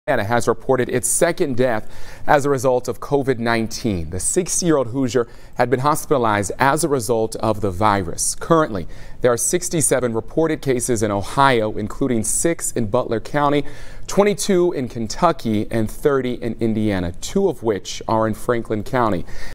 Indiana has reported its second death as a result of COVID-19. The 60-year-old Hoosier had been hospitalized as a result of the virus. Currently, there are 67 reported cases in Ohio, including 6 in Butler County, 22 in Kentucky, and 30 in Indiana, 2 of which are in Franklin County.